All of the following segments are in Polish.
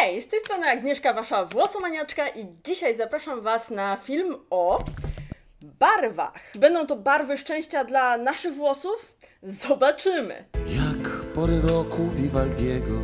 Hej, z tej strony Agnieszka, wasza włosomaniaczka i dzisiaj zapraszam was na film o barwach. Będą to barwy szczęścia dla naszych włosów? Zobaczymy! Jak pory roku Vivaldiego.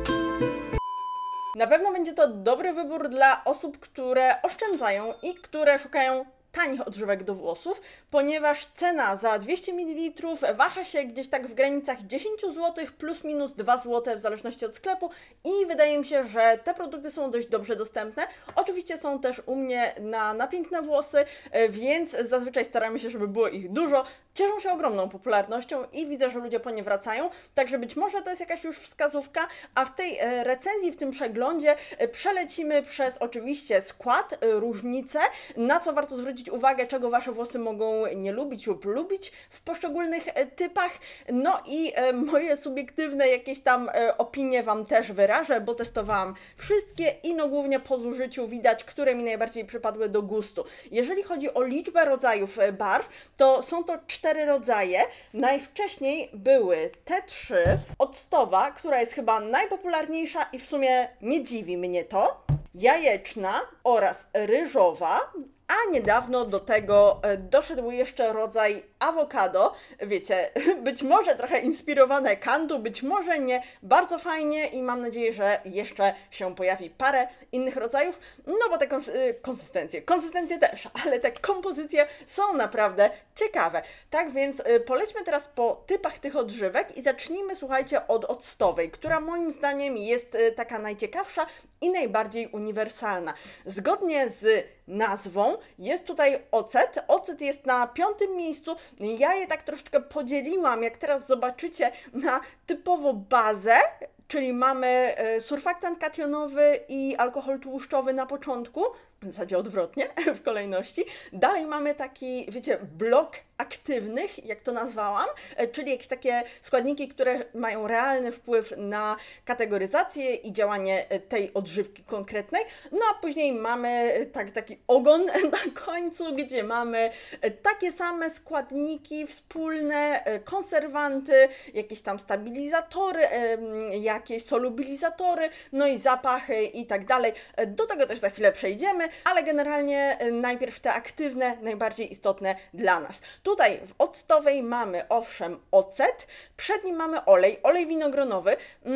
Na pewno będzie to dobry wybór dla osób, które oszczędzają i które szukają tanich odżywek do włosów, ponieważ cena za 200 ml waha się gdzieś tak w granicach 10 zł plus minus 2 zł w zależności od sklepu i wydaje mi się, że te produkty są dość dobrze dostępne. Oczywiście są też u mnie na piękne włosy, więc zazwyczaj staramy się, żeby było ich dużo. Cieszą się ogromną popularnością i widzę, że ludzie po nie wracają, także być może to jest jakaś już wskazówka, a w tej recenzji, w tym przeglądzie przelecimy przez oczywiście skład, różnice, na co warto zwrócić uwagę, czego wasze włosy mogą nie lubić lub lubić w poszczególnych typach, no i moje subiektywne jakieś tam opinie wam też wyrażę, bo testowałam wszystkie i no głównie po zużyciu widać, które mi najbardziej przypadły do gustu. Jeżeli chodzi o liczbę rodzajów barw, to są to 4 rodzaje. Najwcześniej były te 3, octowa, która jest chyba najpopularniejsza i w sumie nie dziwi mnie to, jajeczna oraz ryżowa, a niedawno do tego doszedł jeszcze rodzaj awokado. Wiecie, być może trochę inspirowane Kantu, być może nie. Bardzo fajnie i mam nadzieję, że jeszcze się pojawi parę innych rodzajów, no bo te konsystencje też, ale te kompozycje są naprawdę ciekawe. Tak więc polećmy teraz po typach tych odżywek i zacznijmy, słuchajcie, od octowej, która moim zdaniem jest taka najciekawsza i najbardziej uniwersalna. Zgodnie z nazwą jest tutaj ocet. Ocet jest na 5. miejscu. Ja je tak troszeczkę podzieliłam, jak teraz zobaczycie, na typowo bazę, czyli mamy surfaktant kationowy i alkohol tłuszczowy na początku, w zasadzie odwrotnie, w kolejności. Dalej mamy taki, wiecie, blok aktywnych, jak to nazwałam, czyli jakieś takie składniki, które mają realny wpływ na kategoryzację i działanie tej odżywki konkretnej. No a później mamy taki ogon na końcu, gdzie mamy takie same składniki wspólne, konserwanty, jakieś tam stabilizatory, jakieś solubilizatory, no i zapachy i tak dalej. Do tego też za chwilę przejdziemy, ale generalnie najpierw te aktywne, najbardziej istotne dla nas. Tutaj w octowej mamy owszem ocet, przed nim mamy olej winogronowy.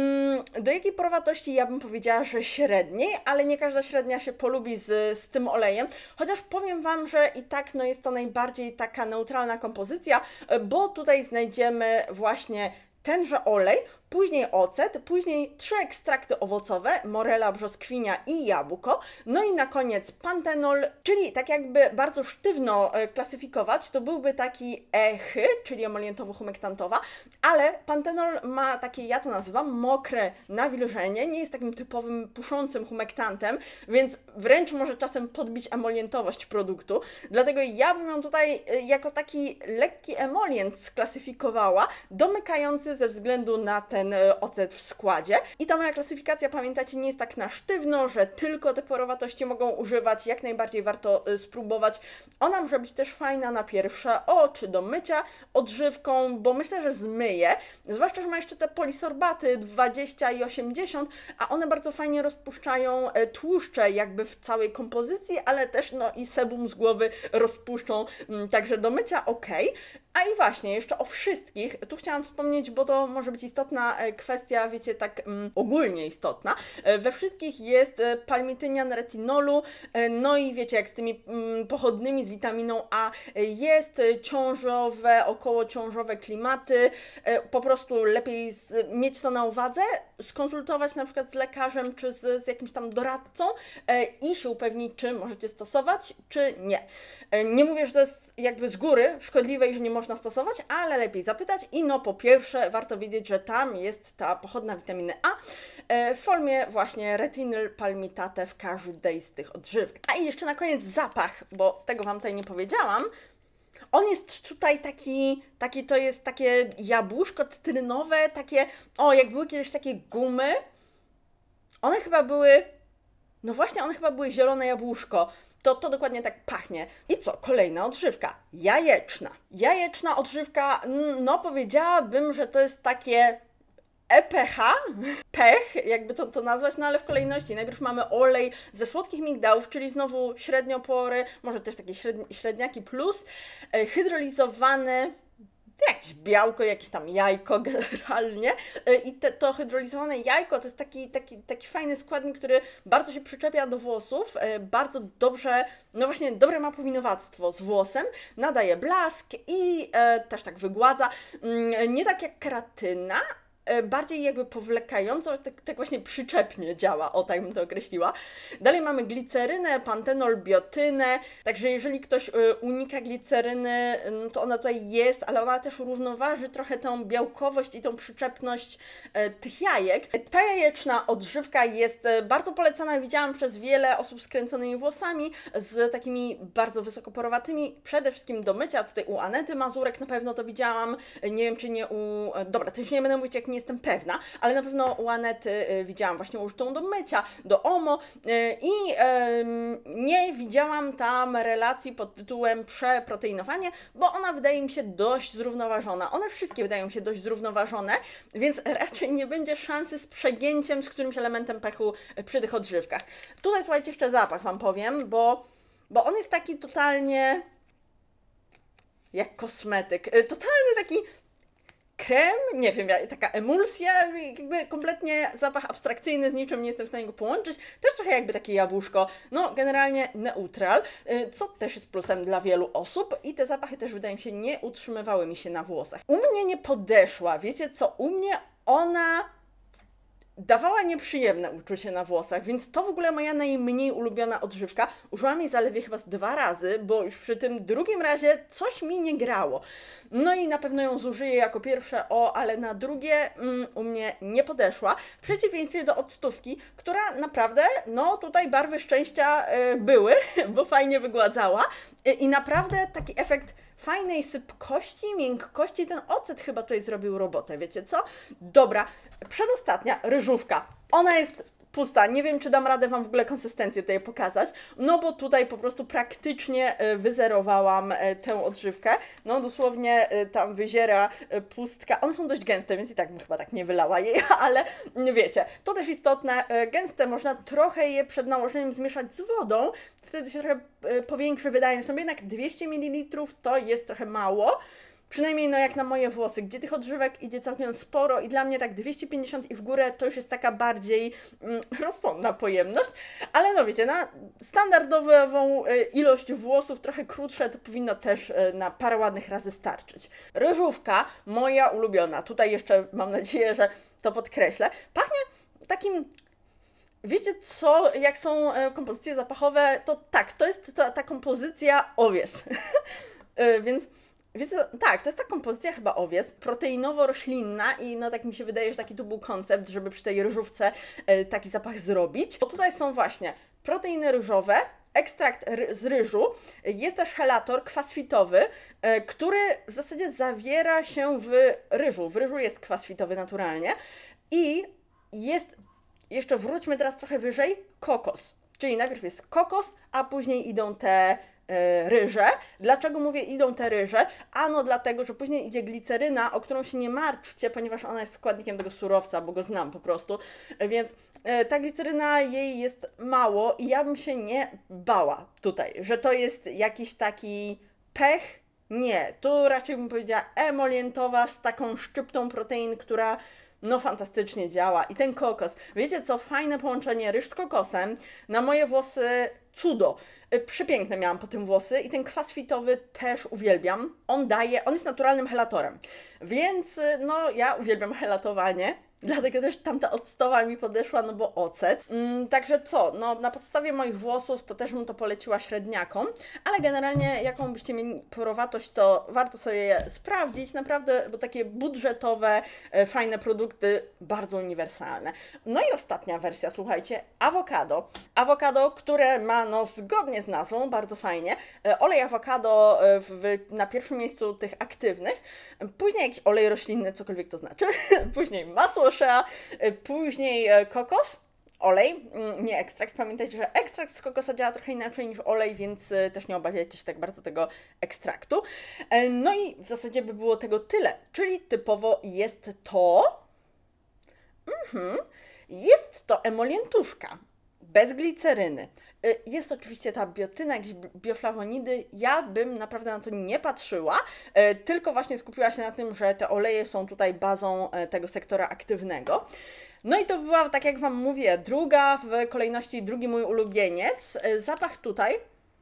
Do jakiej porowatości ja bym powiedziała, że średniej, ale nie każda średnia się polubi z tym olejem, chociaż powiem wam, że i tak no jest to najbardziej taka neutralna kompozycja, bo tutaj znajdziemy właśnie tenże olej, później ocet, później 3 ekstrakty owocowe, morela, brzoskwinia i jabłko, no i na koniec pantenol, czyli tak jakby bardzo sztywno klasyfikować, to byłby taki ECHY, czyli emolientowo-humektantowa, ale pantenol ma takie, ja to nazywam, mokre nawilżenie, nie jest takim typowym puszącym humektantem, więc wręcz może czasem podbić emolientowość produktu, dlatego ja bym ją tutaj jako taki lekki emolient sklasyfikowała, domykający ze względu na ten ocet w składzie. I ta moja klasyfikacja, pamiętacie, nie jest tak na sztywno, że tylko te porowatości mogą używać, jak najbardziej warto spróbować. Ona może być też fajna na pierwsze oczy do mycia odżywką, bo myślę, że zmyje, zwłaszcza, że ma jeszcze te polisorbaty 20 i 80, a one bardzo fajnie rozpuszczają tłuszcze jakby w całej kompozycji, ale też no i sebum z głowy rozpuszczą, także do mycia ok. A i właśnie, jeszcze o wszystkich, tu chciałam wspomnieć, bo to może być istotna kwestia, wiecie, tak ogólnie istotna. We wszystkich jest palmitynian retinolu, no i wiecie, jak z tymi pochodnymi, z witaminą A, jest ciążowe, okołociążowe klimaty, po prostu lepiej mieć to na uwadze, skonsultować na przykład z lekarzem, czy z jakimś tam doradcą i się upewnić, czy możecie stosować, czy nie. Nie mówię, że to jest jakby z góry szkodliwe i że nie można stosować, ale lepiej zapytać i no po pierwsze warto wiedzieć, że tam jest ta pochodna witaminy A w formie właśnie retinyl palmitate w każdej z tych odżywek. A i jeszcze na koniec zapach, bo tego wam tutaj nie powiedziałam. On jest tutaj taki to jest takie jabłuszko cytrynowe, takie, o jak były kiedyś takie gumy, one chyba były, no właśnie one chyba były zielone jabłuszko. To dokładnie tak pachnie. I co? Kolejna odżywka. Jajeczna. Jajeczna odżywka, no powiedziałabym, że to jest takie EPH, pech, jakby to nazwać, no ale w kolejności. Najpierw mamy olej ze słodkich migdałów, czyli znowu średniopory, może też takie średniaki plus, hydrolizowany, jakieś białko, jakieś tam jajko generalnie i to hydrolizowane jajko to jest taki fajny składnik, który bardzo się przyczepia do włosów, bardzo dobrze, no właśnie dobre ma powinowactwo z włosem, nadaje blask i też tak wygładza, nie tak jak keratyna, bardziej jakby powlekająco, tak właśnie przyczepnie działa, o tak bym to określiła. Dalej mamy glicerynę, pantenol, biotynę, także jeżeli ktoś unika gliceryny, to ona tutaj jest, ale ona też równoważy trochę tą białkowość i tą przyczepność tych jajek. Ta jajeczna odżywka jest bardzo polecana, widziałam przez wiele osób z kręconymi włosami, z takimi bardzo wysokoporowatymi, przede wszystkim do mycia, tutaj u Anety Mazurek na pewno to widziałam, nie wiem czy nie u... Dobra, to już nie będę mówić, jak nie jestem pewna, ale na pewno u Anety widziałam właśnie użytą do mycia, do OMO i nie widziałam tam relacji pod tytułem przeproteinowanie, bo ona wydaje mi się dość zrównoważona. One wszystkie wydają mi się dość zrównoważone, więc raczej nie będzie szansy z przegięciem z którymś elementem pechu przy tych odżywkach. Tutaj słuchajcie, jeszcze zapach wam powiem, bo on jest taki totalnie jak kosmetyk. Totalny taki krem, nie wiem, taka emulsja, jakby kompletnie zapach abstrakcyjny, z niczym nie jestem w stanie go połączyć. Też trochę jakby takie jabłuszko, no generalnie neutral, co też jest plusem dla wielu osób i te zapachy też wydaje mi się nie utrzymywały mi się na włosach. U mnie nie podeszła, wiecie co, u mnie ona dawała nieprzyjemne uczucie na włosach, więc to w ogóle moja najmniej ulubiona odżywka. Użyłam jej zaledwie chyba z 2 razy, bo już przy tym drugim razie coś mi nie grało. No i na pewno ją zużyję jako pierwsze, ale na drugie u mnie nie podeszła. W przeciwieństwie do octówki, która naprawdę, no tutaj barwy szczęścia były, bo fajnie wygładzała i naprawdę taki efekt fajnej sypkości, miękkości, ten ocet chyba tutaj zrobił robotę, wiecie co? Dobra, przedostatnia, ryżówka. Ona jest pusta, nie wiem czy dam radę wam w ogóle konsystencję tutaj pokazać, no bo tutaj po prostu praktycznie wyzerowałam tę odżywkę, no dosłownie tam wyziera pustka, one są dość gęste, więc i tak bym chyba tak nie wylała jej, ale wiecie, to też istotne, gęste, można trochę je przed nałożeniem zmieszać z wodą, wtedy się trochę powiększy wydajność, no jednak 200 ml to jest trochę mało. Przynajmniej no jak na moje włosy, gdzie tych odżywek idzie całkiem sporo i dla mnie tak 250 i w górę to już jest taka bardziej rozsądna pojemność, ale no wiecie, na standardową ilość włosów, trochę krótsze, to powinno też na parę ładnych razy starczyć. Ryżówka, moja ulubiona, tutaj jeszcze mam nadzieję, że to podkreślę, pachnie takim... Wiecie co, jak są kompozycje zapachowe, to tak, to jest ta kompozycja owies, więc... Wiecie, tak, to jest ta kompozycja chyba owies, proteinowo-roślinna i no tak mi się wydaje, że taki tu był koncept, żeby przy tej ryżówce taki zapach zrobić. Bo tutaj są właśnie proteiny ryżowe, ekstrakt z ryżu, jest też helator, kwas fitowy, który w zasadzie zawiera się w ryżu. W ryżu jest kwas fitowy naturalnie i jest, jeszcze wróćmy teraz trochę wyżej, kokos. Czyli najpierw jest kokos, a później idą te ryże. Dlaczego mówię idą te ryże? Ano dlatego, że później idzie gliceryna, o którą się nie martwcie, ponieważ ona jest składnikiem tego surowca, bo go znam po prostu, więc ta gliceryna jej jest mało i ja bym się nie bała tutaj, że to jest jakiś taki pech. Nie, tu raczej bym powiedziała emolientowa z taką szczyptą protein, która no fantastycznie działa. I ten kokos. Wiecie co? Fajne połączenie ryż z kokosem. Na moje włosy cudo. Przepiękne miałam po tym włosy i ten kwas fitowy też uwielbiam. On jest naturalnym helatorem. Więc no ja uwielbiam helatowanie. Dlatego też tamta octowa mi podeszła, no bo ocet. Także co, no na podstawie moich włosów to też bym to poleciła średniakom, ale generalnie jaką byście mieli porowatość, to warto sobie je sprawdzić, naprawdę, bo takie budżetowe, fajne produkty, bardzo uniwersalne. No i ostatnia wersja, słuchajcie, awokado. Awokado, które ma, no zgodnie z nazwą, bardzo fajnie, olej awokado na pierwszym miejscu tych aktywnych, później jakiś olej roślinny, cokolwiek to znaczy, później masło shea, później kokos, olej, nie ekstrakt. Pamiętajcie, że ekstrakt z kokosa działa trochę inaczej niż olej, więc też nie obawiajcie się tak bardzo tego ekstraktu. No i w zasadzie by było tego tyle, czyli typowo jest to Jest to emolientówka bez gliceryny. Jest oczywiście ta biotyna, jakieś bioflawonidy. Ja bym naprawdę na to nie patrzyła, tylko właśnie skupiła się na tym, że te oleje są tutaj bazą tego sektora aktywnego. No i to była, tak jak Wam mówię, druga w kolejności, drugi mój ulubieniec. Zapach tutaj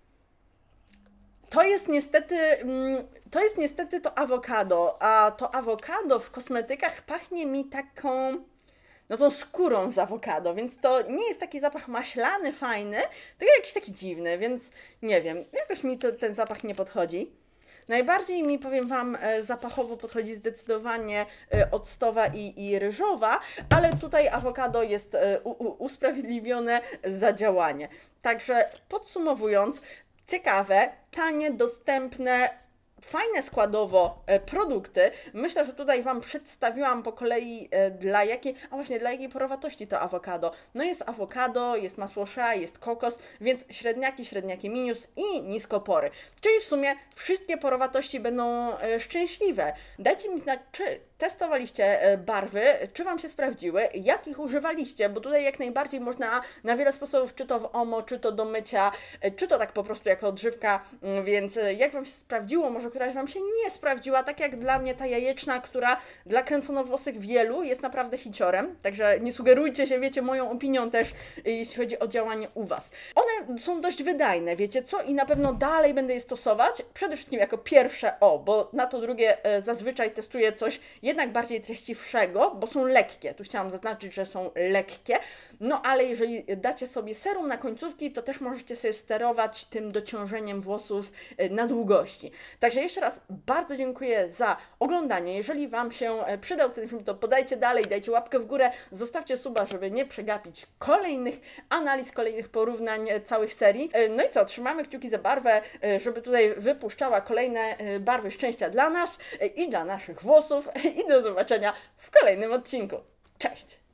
to jest niestety to awokado, a to awokado w kosmetykach pachnie mi taką, no tą skórą z awokado, więc to nie jest taki zapach maślany, fajny, tylko jakiś taki dziwny, więc nie wiem, jakoś mi ten zapach nie podchodzi. Najbardziej mi, powiem Wam, zapachowo podchodzi zdecydowanie octowa i ryżowa, ale tutaj awokado jest usprawiedliwione za działanie. Także podsumowując, ciekawe, tanie, dostępne, fajne składowo produkty. Myślę, że tutaj Wam przedstawiłam po kolei dla jakiej porowatości to awokado. No jest awokado, jest masło shea, jest kokos, więc średniaki minus i niskopory. Czyli w sumie wszystkie porowatości będą szczęśliwe. Dajcie mi znać, czy testowaliście barwy, czy Wam się sprawdziły, jak ich używaliście, bo tutaj jak najbardziej można na wiele sposobów, czy to w OMO, czy to do mycia, czy to tak po prostu jako odżywka, więc jak Wam się sprawdziło, może któraś Wam się nie sprawdziła, tak jak dla mnie ta jajeczna, która dla kręconowłosych wielu jest naprawdę hiciorem, także nie sugerujcie się, wiecie, moją opinią też, jeśli chodzi o działanie u Was. One są dość wydajne, wiecie co, i na pewno dalej będę je stosować, przede wszystkim jako pierwsze, bo na to drugie zazwyczaj testuję coś jednak bardziej treściwszego, bo są lekkie. Tu chciałam zaznaczyć, że są lekkie. No ale jeżeli dacie sobie serum na końcówki, to też możecie sobie sterować tym dociążeniem włosów na długości. Także jeszcze raz bardzo dziękuję za oglądanie. Jeżeli Wam się przydał ten film, to podajcie dalej, dajcie łapkę w górę, zostawcie suba, żeby nie przegapić kolejnych analiz, kolejnych porównań całych serii. No i co, trzymamy kciuki za barwę, żeby tutaj wypuszczała kolejne barwy szczęścia dla nas i dla naszych włosów. I do zobaczenia w kolejnym odcinku. Cześć!